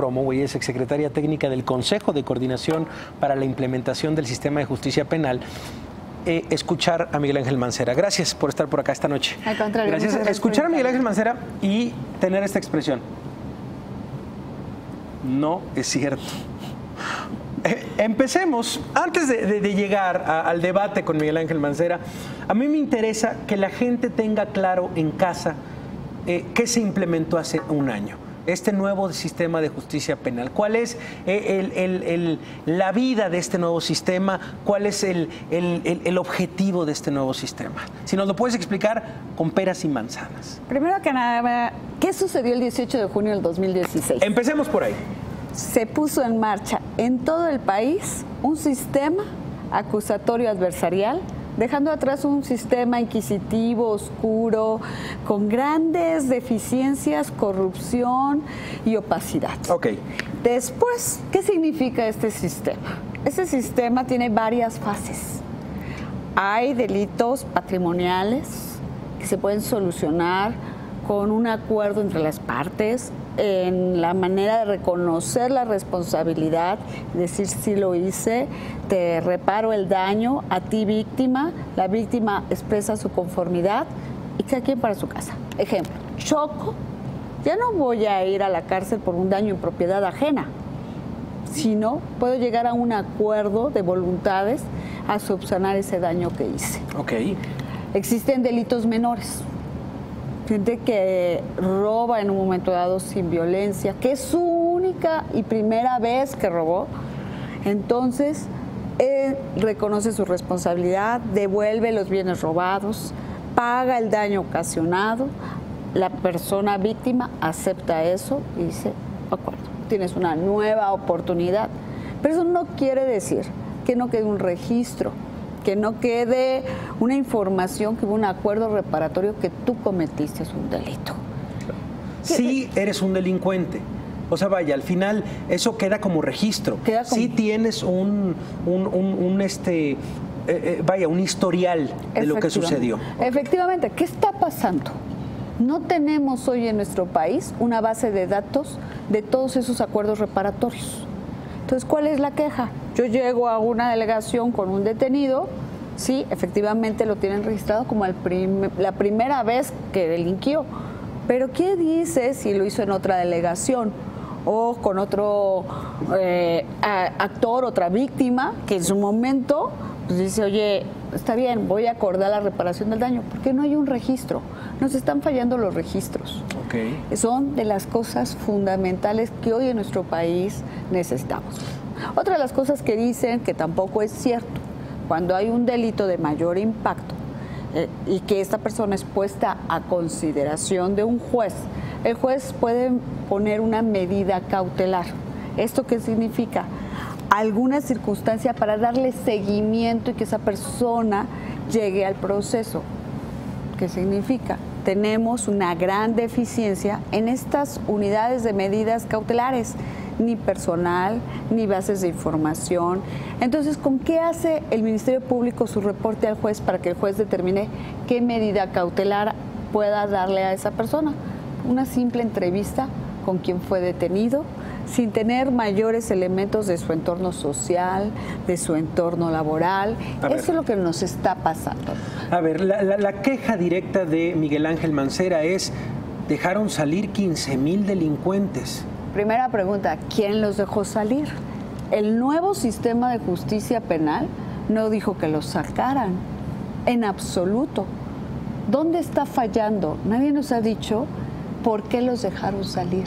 Romo, ella es exsecretaria técnica del Consejo de Coordinación para la Implementación del Sistema de Justicia Penal, escuchar a Miguel Ángel Mancera. Gracias por estar por acá esta noche. Al contrario. Gracias. Escuchar a Miguel Ángel Mancera y tener esta expresión. No es cierto. Empecemos. Antes de llegar al debate con Miguel Ángel Mancera, a mí me interesa que la gente tenga claro en casa qué se implementó hace un año. Este nuevo sistema de justicia penal. ¿Cuál es la vida de este nuevo sistema? ¿Cuál es el objetivo de este nuevo sistema? Si nos lo puedes explicar con peras y manzanas. Primero que nada, ¿qué sucedió el 18 de junio del 2016? Empecemos por ahí. Se puso en marcha en todo el país un sistema acusatorio adversarial, dejando atrás un sistema inquisitivo, oscuro, con grandes deficiencias, corrupción y opacidad. Ok. Después, ¿qué significa este sistema? Este sistema tiene varias fases. Hay delitos patrimoniales que se pueden solucionar con un acuerdo entre las partes, en la manera de reconocer la responsabilidad, decir si lo hice, te reparo el daño a ti víctima, la víctima expresa su conformidad y cada quien para su casa. Ejemplo, choco, ya no voy a ir a la cárcel por un daño en propiedad ajena, sino puedo llegar a un acuerdo de voluntades a subsanar ese daño que hice. Ok. Existen delitos menores. Gente que roba en un momento dado sin violencia, que es su única y primera vez que robó. Entonces, él reconoce su responsabilidad, devuelve los bienes robados, paga el daño ocasionado, la persona víctima acepta eso y dice, de acuerdo, tienes una nueva oportunidad. Pero eso no quiere decir que no quede un registro, que no quede una información, que hubo un acuerdo reparatorio que tú cometiste un delito. Sí eres un delincuente. O sea, vaya, al final eso queda como registro. Sí tienes un historial de lo que sucedió. Efectivamente, ¿qué está pasando? No tenemos hoy en nuestro país una base de datos de todos esos acuerdos reparatorios. Entonces, ¿cuál es la queja? Yo llego a una delegación con un detenido, sí, efectivamente lo tienen registrado como la primera vez que delinquió, pero ¿qué dice si lo hizo en otra delegación o con otro actor, otra víctima, que en su momento pues dice, oye, está bien, voy a acordar la reparación del daño? Porque no hay un registro, nos están fallando los registros. Okay. Son de las cosas fundamentales que hoy en nuestro país necesitamos. Otra de las cosas que dicen que tampoco es cierto, cuando hay un delito de mayor impacto y que esta persona es puesta a consideración de un juez, el juez puede poner una medida cautelar. ¿Esto qué significa? Alguna circunstancia para darle seguimiento y que esa persona llegue al proceso. ¿Qué significa? Tenemos una gran deficiencia en estas unidades de medidas cautelares, ni personal, ni bases de información. Entonces, ¿con qué hace el Ministerio Público su reporte al juez para que el juez determine qué medida cautelar pueda darle a esa persona? Una simple entrevista con quien fue detenido, sin tener mayores elementos de su entorno social, de su entorno laboral. Eso es lo que nos está pasando. A ver, la queja directa de Miguel Ángel Mancera es, dejaron salir 15,000 delincuentes. Primera pregunta, ¿quién los dejó salir? El nuevo sistema de justicia penal no dijo que los sacaran, en absoluto. ¿Dónde está fallando? Nadie nos ha dicho por qué los dejaron salir.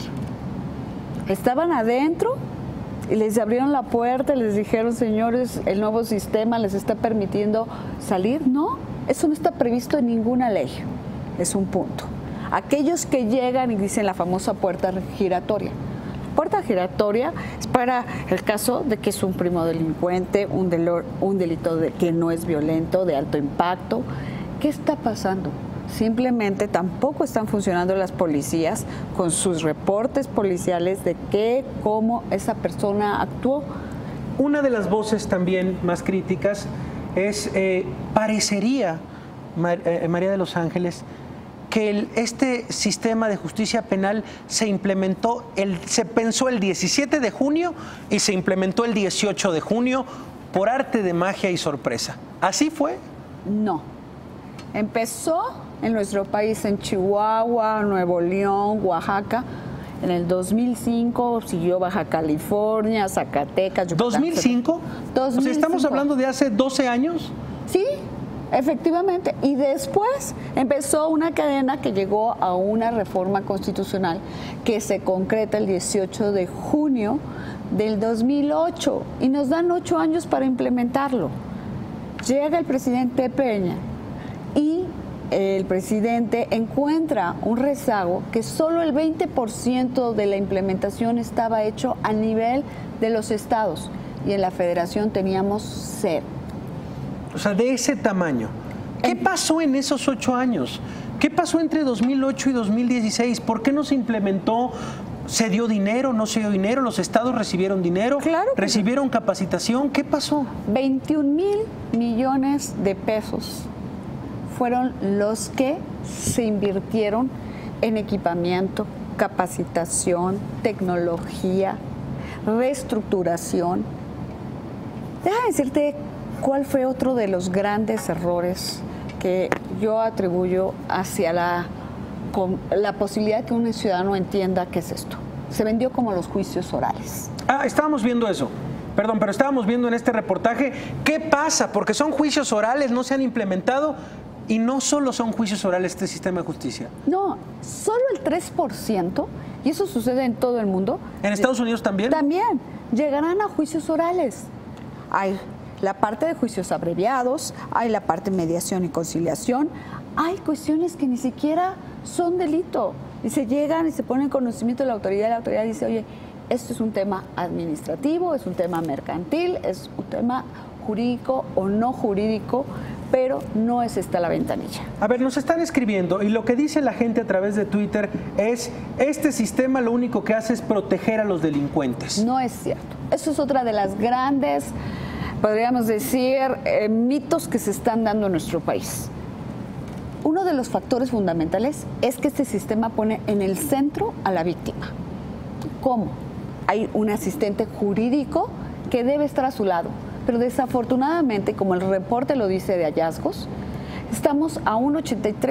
Estaban adentro y les abrieron la puerta y les dijeron, señores, el nuevo sistema les está permitiendo salir. No, eso no está previsto en ninguna ley. Es un punto. Aquellos que llegan y dicen la famosa puerta giratoria. La puerta giratoria es para el caso de que es un primo delincuente, un delito que no es violento, de alto impacto. ¿Qué está pasando? Simplemente tampoco están funcionando las policías con sus reportes policiales de qué, cómo esa persona actuó. Una de las voces también más críticas es, parecería, María de los Ángeles, que este sistema de justicia penal se pensó el 17 de junio y se implementó el 18 de junio por arte de magia y sorpresa. ¿Así fue? No. Empezó en nuestro país, en Chihuahua, Nuevo León, Oaxaca. En el 2005 siguió Baja California, Zacatecas, Yucatán. ¿2005? O sea, ¿estamos hablando de hace 12 años? Sí, efectivamente. Y después empezó una cadena que llegó a una reforma constitucional que se concreta el 18 de junio del 2008 y nos dan 8 años para implementarlo. Llega el presidente Peña y el presidente encuentra un rezago que solo el 20% de la implementación estaba hecho a nivel de los estados y en la federación teníamos 0. O sea, de ese tamaño. ¿Qué pasó en esos 8 años? ¿Qué pasó entre 2008 y 2016? ¿Por qué no se implementó? ¿Se dio dinero? ¿No se dio dinero? ¿Los estados recibieron dinero? Claro que ¿recibieron capacitación? ¿Qué pasó? 21,000 millones de pesos fueron los que se invirtieron en equipamiento, capacitación, tecnología, reestructuración. Déjame decirte cuál fue otro de los grandes errores que yo atribuyo hacia la posibilidad de que un ciudadano entienda qué es esto. Se vendió como los juicios orales. Estábamos viendo eso. Perdón, pero estábamos viendo en este reportaje qué pasa, porque son juicios orales, no se han implementado. Y no solo son juicios orales este sistema de justicia. No, solo el 3%, y eso sucede en todo el mundo. ¿En Estados Unidos también? También, llegarán a juicios orales. Hay la parte de juicios abreviados, hay la parte de mediación y conciliación, hay cuestiones que ni siquiera son delito. Y se llegan y se ponen en conocimiento de la autoridad dice, oye, esto es un tema administrativo, es un tema mercantil, es un tema jurídico o no jurídico, pero no es esta la ventanilla. A ver, nos están escribiendo y lo que dice la gente a través de Twitter es, este sistema lo único que hace es proteger a los delincuentes. No es cierto. Eso es otra de las grandes, podríamos decir, mitos que se están dando en nuestro país. Uno de los factores fundamentales es que este sistema pone en el centro a la víctima. ¿Cómo? Hay un asistente jurídico que debe estar a su lado. Pero desafortunadamente, como el reporte lo dice de hallazgos, estamos a un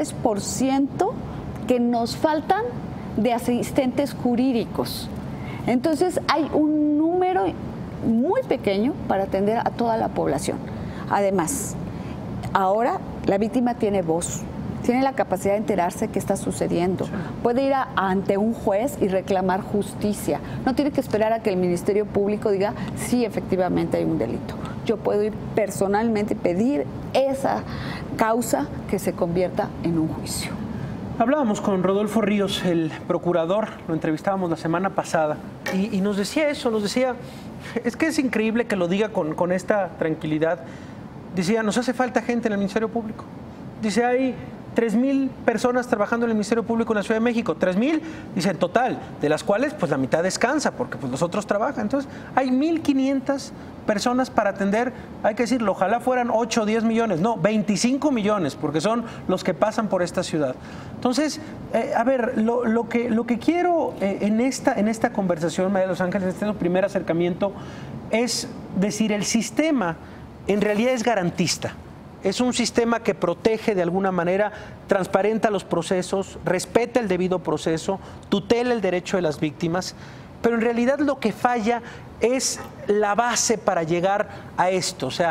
83% que nos faltan de asistentes jurídicos. Entonces hay un número muy pequeño para atender a toda la población. Además, ahora la víctima tiene voz, tiene la capacidad de enterarse qué está sucediendo. Sí. Puede ir ante un juez y reclamar justicia. No tiene que esperar a que el Ministerio Público diga sí, efectivamente hay un delito. Yo puedo ir personalmente y pedir esa causa que se convierta en un juicio. Hablábamos con Rodolfo Ríos, el procurador, lo entrevistábamos la semana pasada, y nos decía eso, nos decía, es que es increíble que lo diga con esta tranquilidad. Decía, nos hace falta gente en el Ministerio Público. Dice, hay 3,000 personas trabajando en el Ministerio Público en la Ciudad de México. 3,000, dice, en total, de las cuales pues la mitad descansa, porque pues los otros trabajan. Entonces, hay 1,500 personas para atender, hay que decirlo, ojalá fueran 8 o 10 millones, no, 25 millones, porque son los que pasan por esta ciudad. Entonces, a ver, lo que quiero en esta conversación, María de los Ángeles, en este primer acercamiento, es decir, el sistema en realidad es garantista. Es un sistema que protege de alguna manera, transparenta los procesos, respeta el debido proceso, tutela el derecho de las víctimas, pero en realidad lo que falla es la base para llegar a esto. O sea,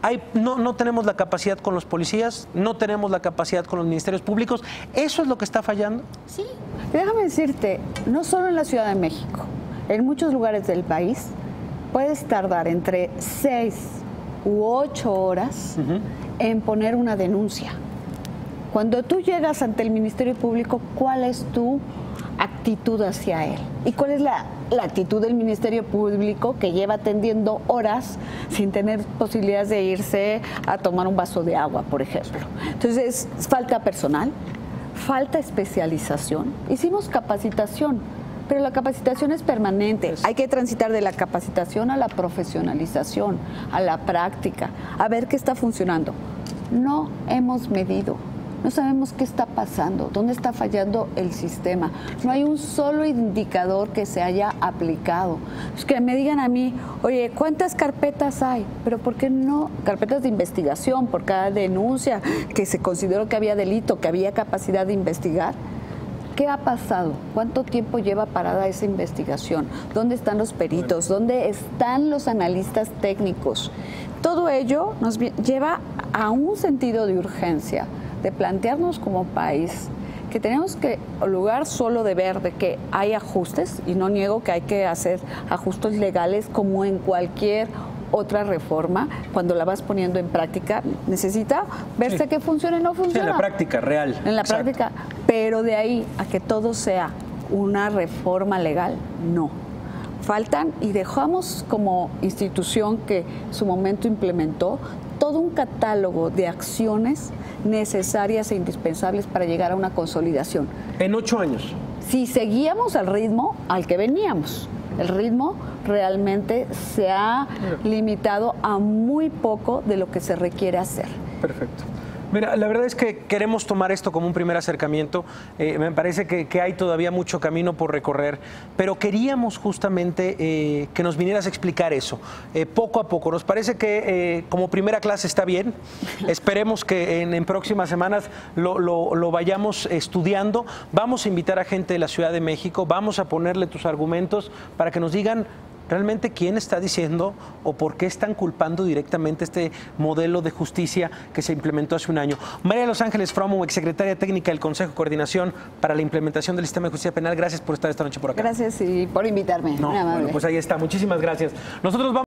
no tenemos la capacidad con los policías, no tenemos la capacidad con los ministerios públicos. ¿Eso es lo que está fallando? Sí, déjame decirte, no solo en la Ciudad de México, en muchos lugares del país puedes tardar entre 6 u 8 horas en poner una denuncia. Cuando tú llegas ante el Ministerio Público, ¿cuál es tu actitud hacia él? ¿Y cuál es la actitud del Ministerio Público que lleva atendiendo horas sin tener posibilidades de irse a tomar un vaso de agua, por ejemplo? Entonces, falta personal, falta especialización. Hicimos capacitación, pero la capacitación es permanente. Hay que transitar de la capacitación a la profesionalización, a la práctica, a ver qué está funcionando. No hemos medido No sabemos qué está pasando, dónde está fallando el sistema. No hay un solo indicador que se haya aplicado. Es que me digan a mí, oye, ¿cuántas carpetas hay? Pero ¿por qué no? Carpetas de investigación por cada denuncia que se consideró que había delito, que había capacidad de investigar. ¿Qué ha pasado? ¿Cuánto tiempo lleva parada esa investigación? ¿Dónde están los peritos? ¿Dónde están los analistas técnicos? Todo ello nos lleva a un sentido de urgencia, de plantearnos como país que tenemos que, en lugar solo de ver de que hay ajustes, y no niego que hay que hacer ajustes legales como en cualquier otra reforma, cuando la vas poniendo en práctica, necesita verse que funciona y no funciona. Sí, en la práctica, real. En la Exacto. práctica, pero de ahí a que todo sea una reforma legal, no. Faltan, y dejamos como institución que en su momento implementó todo un catálogo de acciones necesarias e indispensables para llegar a una consolidación. En 8 años. Si seguíamos al ritmo al que veníamos, el ritmo realmente se ha limitado a muy poco de lo que se requiere hacer. Perfecto. Mira, la verdad es que queremos tomar esto como un primer acercamiento. Me parece que hay todavía mucho camino por recorrer, pero queríamos justamente que nos vinieras a explicar eso, poco a poco. Nos parece que como primera clase está bien. Esperemos que en próximas semanas lo vayamos estudiando. Vamos a invitar a gente de la Ciudad de México, vamos a ponerle tus argumentos para que nos digan realmente quién está diciendo o por qué están culpando directamente este modelo de justicia que se implementó hace un año. María de los Ángeles Fromo, exsecretaria técnica del Consejo de Coordinación para la Implementación del Sistema de Justicia Penal, gracias por estar esta noche por acá. Gracias y por invitarme. No, bueno, pues ahí está. Muchísimas gracias. Nosotros vamos